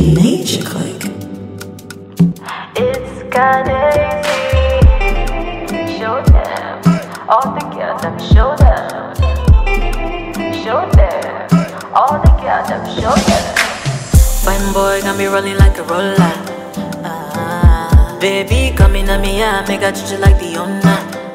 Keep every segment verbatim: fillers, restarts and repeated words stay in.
Nature Clique. It's Cadaze. Show them. All the girls, them show them. Show them. All the girls, them show them. Fine boy got me rolling like a roller. Ah, baby, come in on me, yeah, make I treat you like the owner.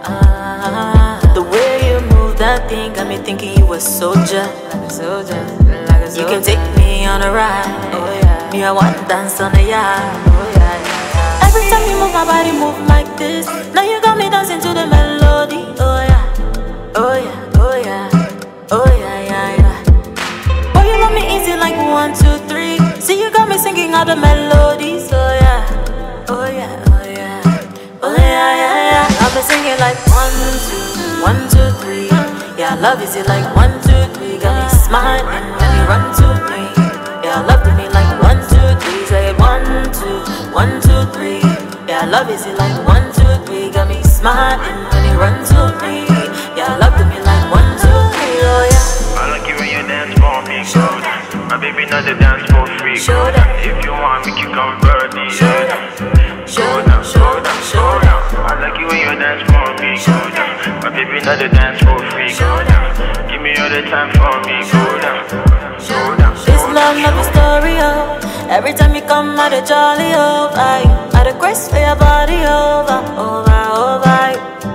Ah, the way you move that thing got me thinking you a soldier, like a soldier, like a soldier. You can take me on a ride. Oh yeah, me I want to dance on the yard. Oh yeah, yeah, yeah. Every time you move my body, move like this. Now you got me dancing to the melody. Oh yeah, oh yeah, oh yeah, oh yeah, yeah, yeah. Boy, you love me easy like one, two, three. See, you got me singing all the melodies. Oh yeah, oh yeah, oh yeah, oh yeah, yeah, yeah. I've been singing like one, two, one, two, three. Yeah, love is it like one, two, three. Got me smiling when you run to me. Yeah, love to me like one, two, three. Say it one, two, one, two, three. Yeah, love is it like one, two, three. Got me smiling when you run to me. Yeah, love to me like one, two, three. Oh yeah. I like it when you dance for me, good. My baby not the dance for free, Show good. them. If you want me, you come birdie. Show Yeah. them. Show Show them. down, Show show them. down, Show show them. down. I like it when you dance for me, good. My baby not the dance for free, good. Give me all the time for me, good. Show down, This show love down, love is story, oh. Every time you come out of jolly, oh, I out of grace for your body, over, over, over.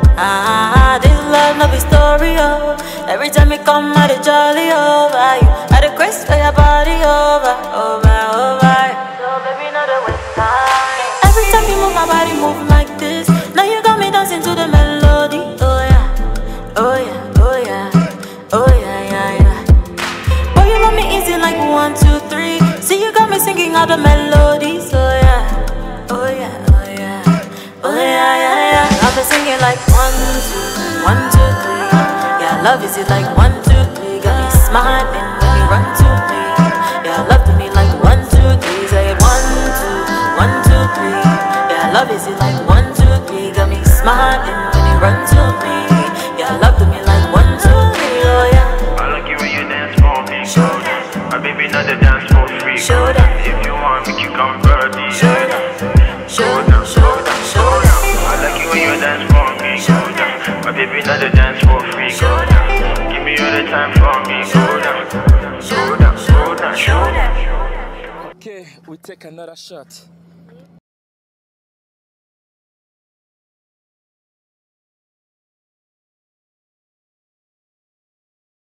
Ah, this love love is story, oh. Every time you come out of jolly, oh, I out of grace for your body, over, over, over. So baby, not a waste time. Every time you move my body, move like this. Now you got me dancing to the melody, oh yeah, oh yeah, oh yeah, oh yeah, yeah, yeah. Boy, you love me easy like one, two, three. See, you got me singing all the melodies. Oh yeah, oh yeah, oh yeah, oh yeah, yeah, yeah. I've been singing like one, two, one, two, three. Yeah, love is it like one, two, three. Got me smiling when you run to me. Yeah, love to me like one, two, three. Say it one, two, one, two, three. Yeah, love is it like one, two, three. Got me smiling when you run to me. Yeah, love to me like one, two, three. Oh yeah. I like it when you dance for me, good. My baby not the dance for free, Show good. them. If you want me, you come birdie. Show Yeah. them. Show Show down, them. Show them. Show them. I like it when you dance for me, good. My baby not the dance for free, good. Give me all the time for me, good. Show down, show down, show down. Okay, we take another shot.